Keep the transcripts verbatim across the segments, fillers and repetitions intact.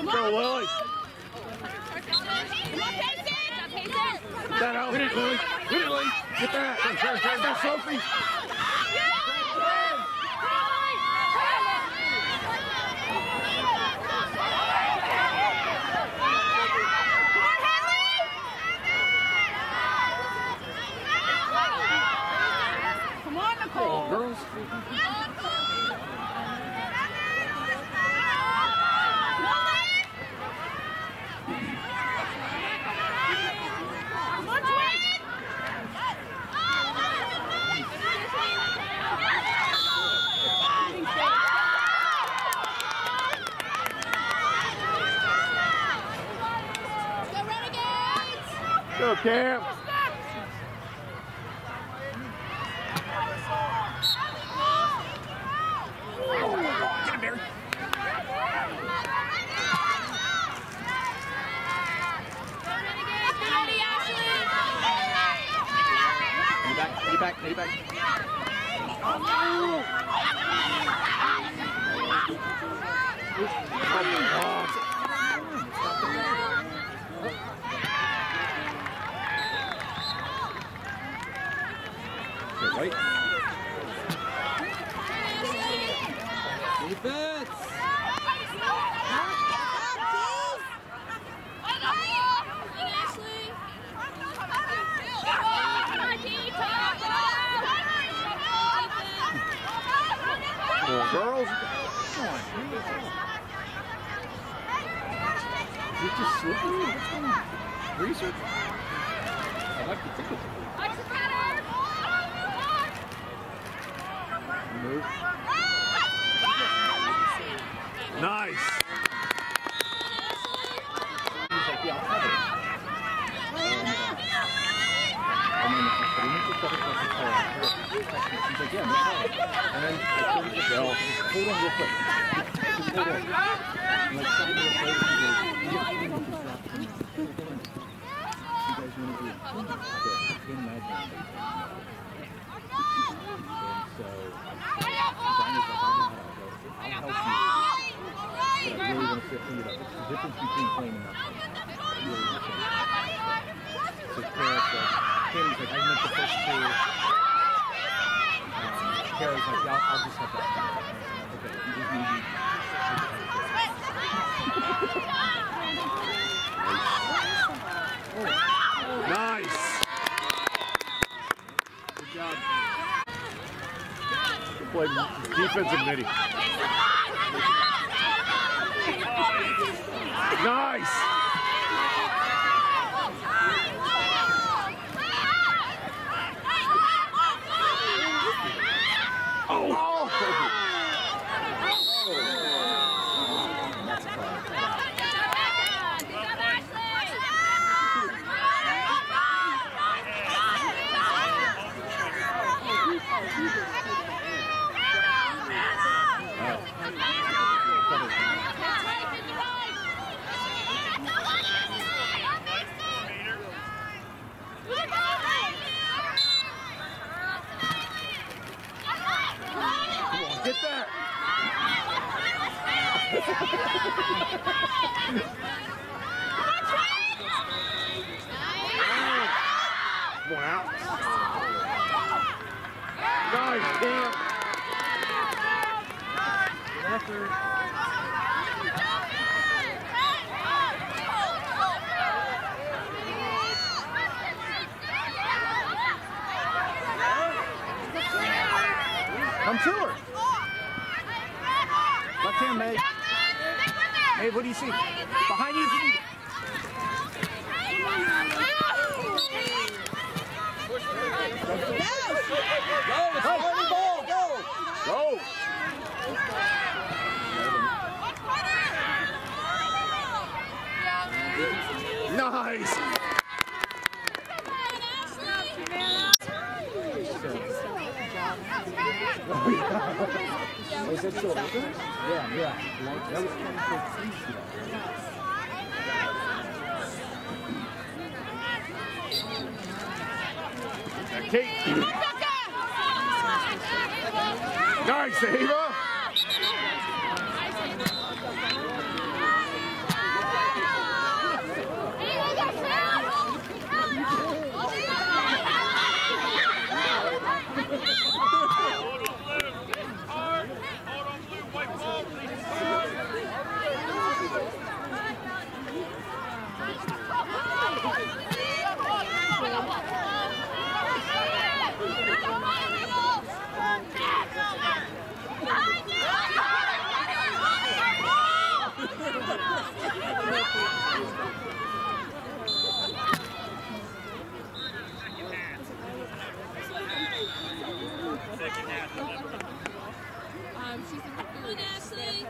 Go, Lily. Get that out. Hit it, Lily. Hit it, Lily. Get that. Get that, Sophie. Come on, Nicole. Girls. Go, Cam. Get him, Barry. Get it back, get it back. Oh, no. Right. Defense. Come on, girls. Come on. Is it just slippery? What's going on? Research? I'd like to think it's move. Nice. He's like, yeah, I'll cover it. And then but he needs to step across the floor. He's like, yeah, no problem. And then I just go, hold on real quick. Just hold on. I'm like, stop real quick. He goes, you get hold on, he's dropping. You guys want to do it? Okay, can imagine. So, Brian is like, I know how to go. I'll help you. But I really want to fit it up. It's the difference between playing and not playing. I really want to change. So, Kara's like, Katie's like, I make the first two. Um, Kara's like, yeah, I'll, I'll just have that. Okay, you just need me. Nice. Good job. Play defensive midi. Nice. Oh. Get that! One out. Nice, damn. Come to her. Left hand, May. Hey, what do you see? Behind you. Go, it's a running ball. Go. Go. Nice. Was that short? Yeah, yeah. That was kind of crazy. Kate. Nice, Ava.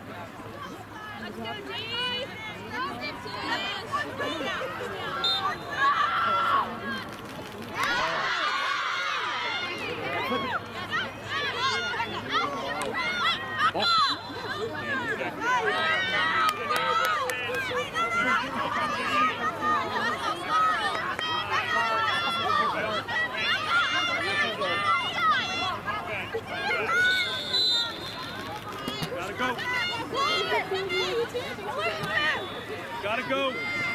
Gotta go.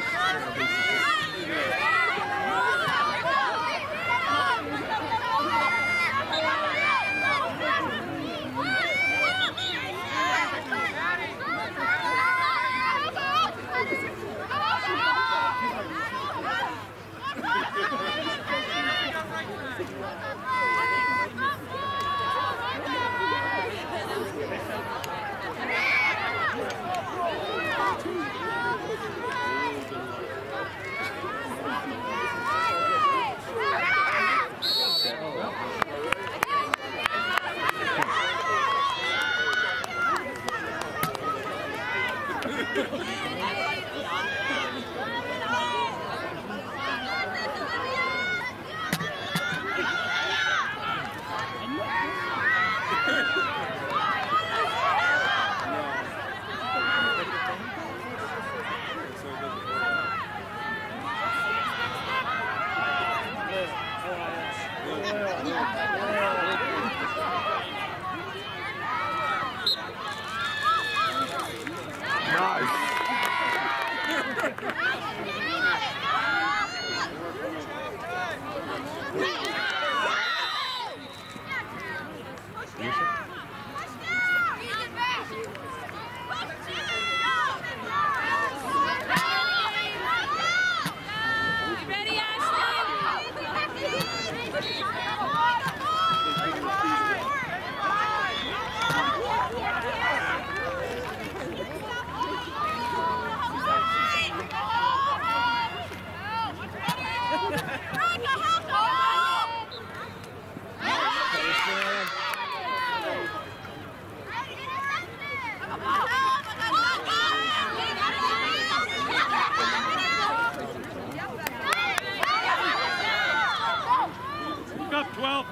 twelve.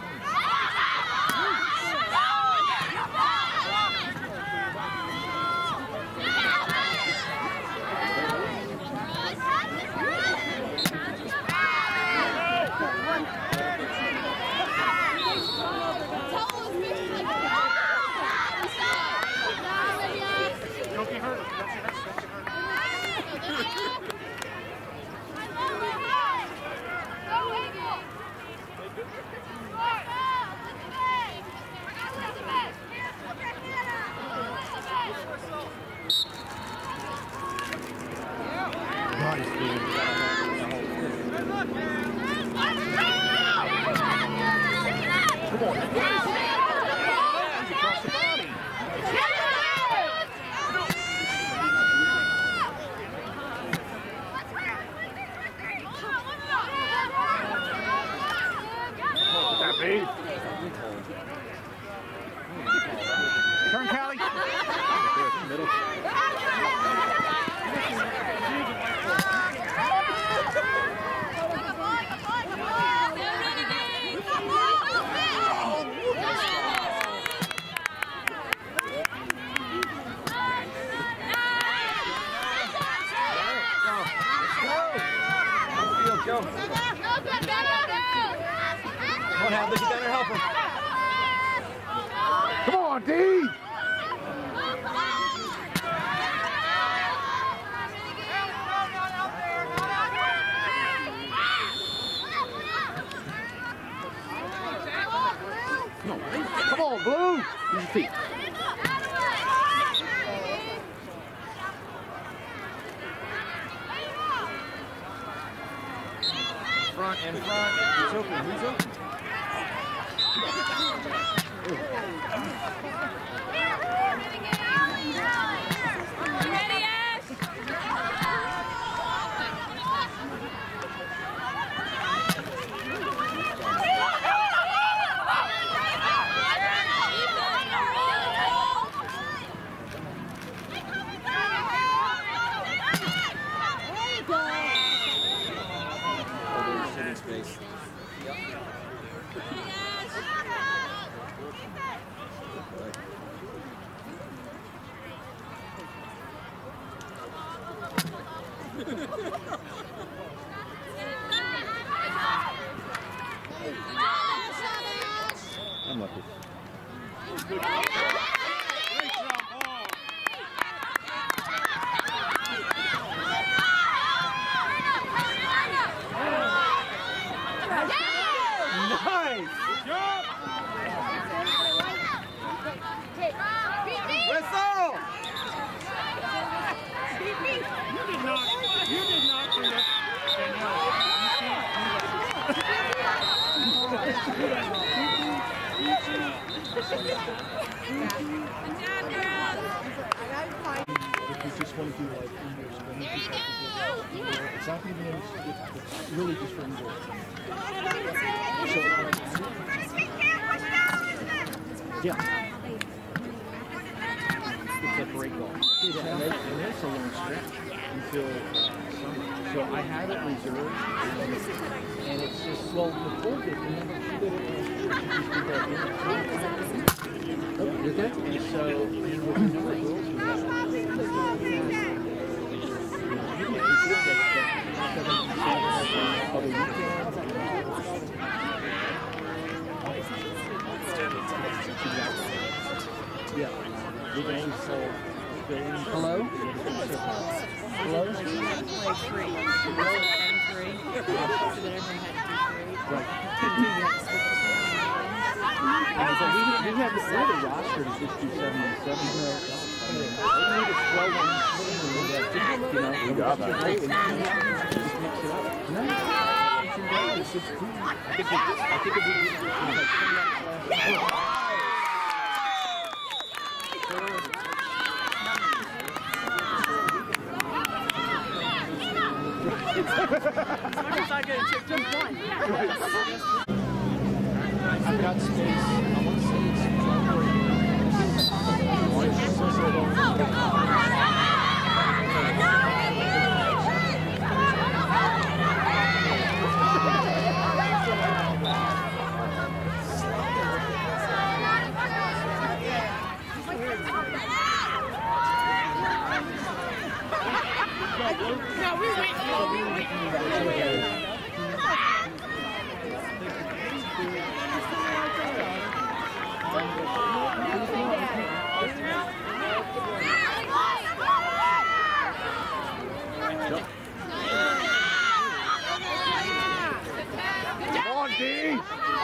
Don't be hurt. Don't be hurt. Don't be hurt. Turn, Callie. Middle. Go. Come on, Hadley, get down there, help him. Come on, D. No, come on, Blue. Use your feet. Front and front. Who's open? Who's open? You ready, Ash? I'm lucky. Great job, Paul. Nice! Good job. Whistle! You did not, you did not do that, If you just want to do like indoor swimming, it's not even in, it's really just for indoor. So, yeah. It's a break off. Yeah, and, it, and it's a long stretch until uh, summer. So I have it reserved, and, and it's just, well, the full did, remember, she did it last year. She just did that in. Oh, you're good? And so, and with the number of girls we have, you know, even if we did that, that seven percent other weekends, yeah, we can only sell films. Hello? Hello? Like three. And three. So that everyone had to do three. Right. Couldn't do yes. And so we, we have the other roster to just do seven and seven. I mean, we need a twelve on each team. You know, we got that. Just mix it up. No, it's just cool. I think we, I think if we did this, we like ten minutes left. I've got space. I want to say it's No, we're waiting. We're waiting. Come on, D!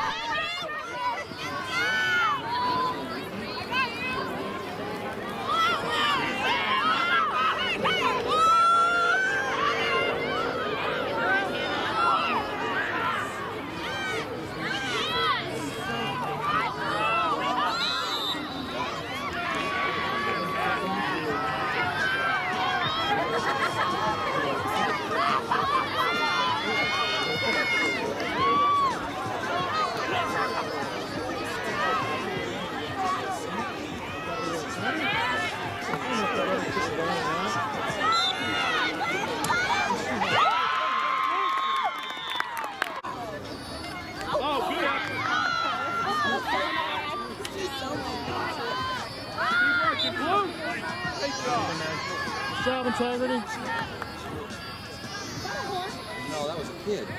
Job integrity. No, that was a kid.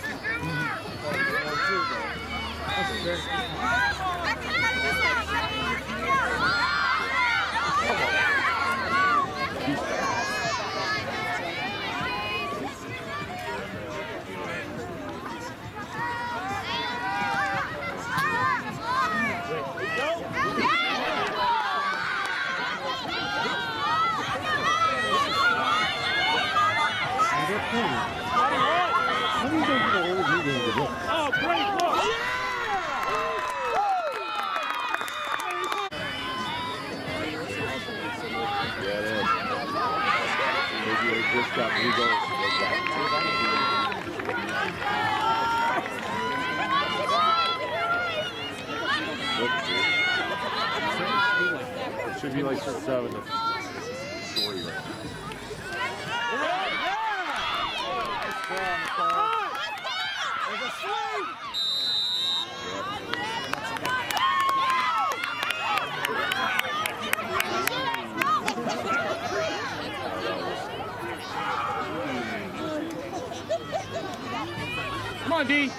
Oh, great look! Yeah, it is. They just got three goals. It should be like seven to three right now. There's a swing! on, D.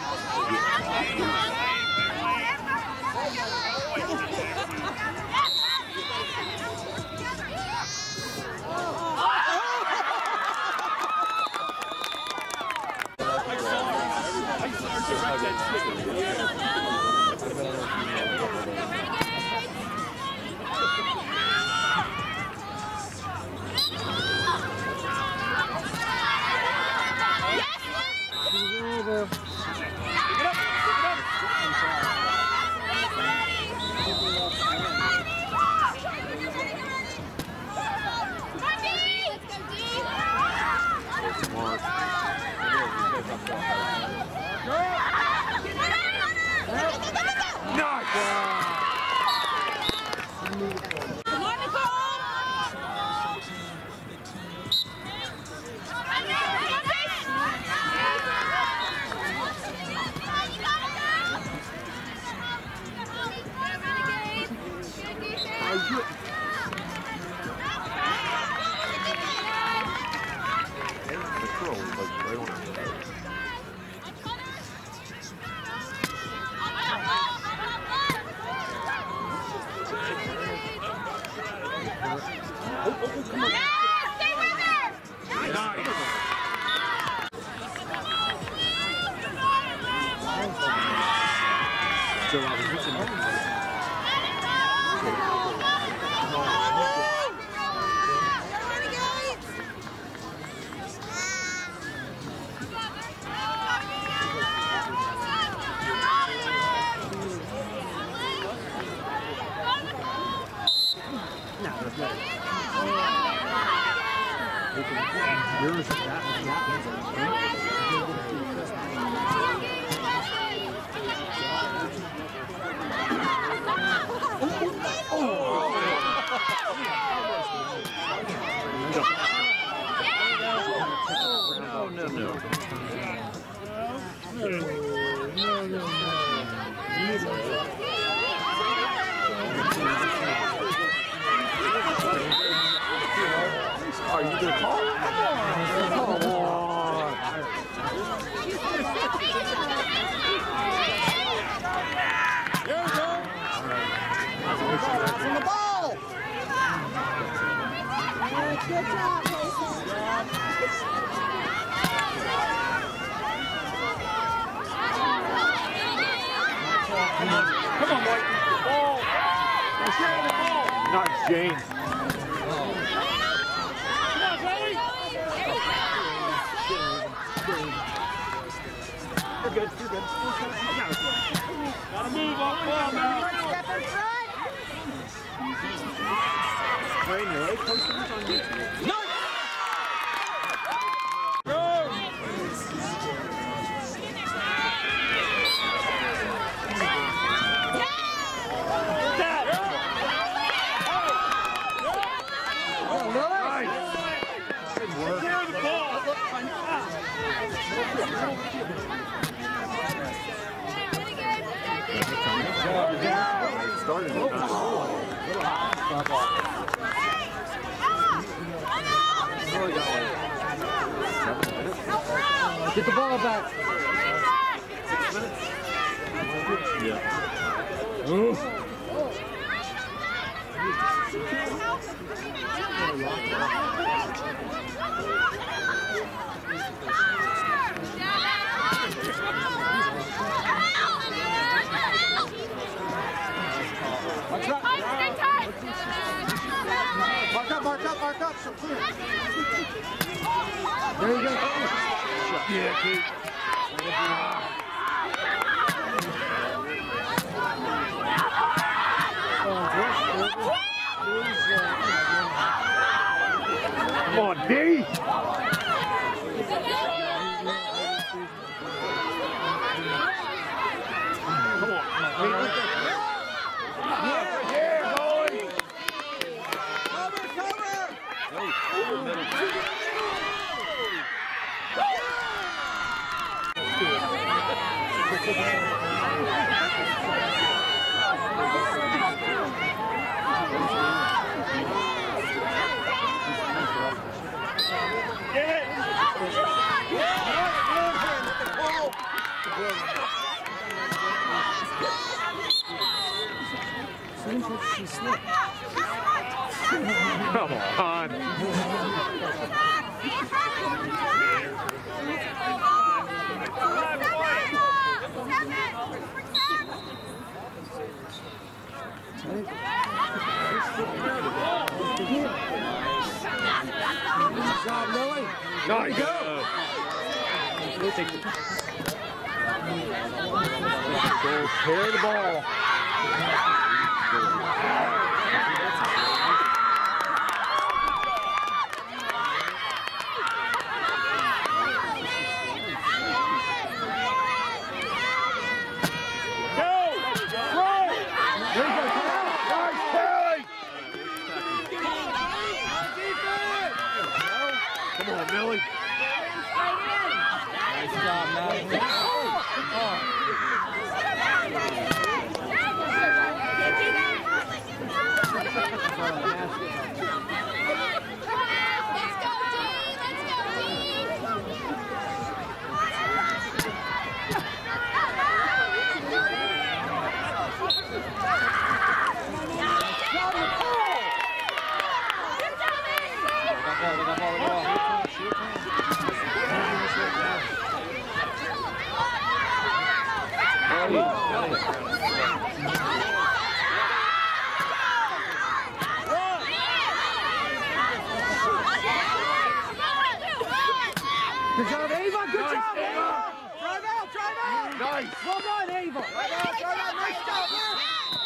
Are you gonna call? Come on. There we go. From the ball. Good job. Come on, come on, Mike. The ball. Share the ball. Not James. You're good, you're good. Gotta move off ball now. Step in front. Train your eight posters on YouTube. No! Go! Started it. Get the ball back. Six minutes? Yeah. Ooh. Watch up. Mark up, mark up, mark up. So clear. There you go. Yeah, Pete. Come on, D. Come on. Yeah, yeah, boy. Cover, cover. Get it. Seems like she slipped. Come on. Good job, Lily. Nice. Go. Go carry the ball. Come on, Millie. Nice job, Madeline. Good job, Ava. Good job, Ava. Drive out, drive out. Nice. Well done, Ava. Drive out, drive out. Nice job, man.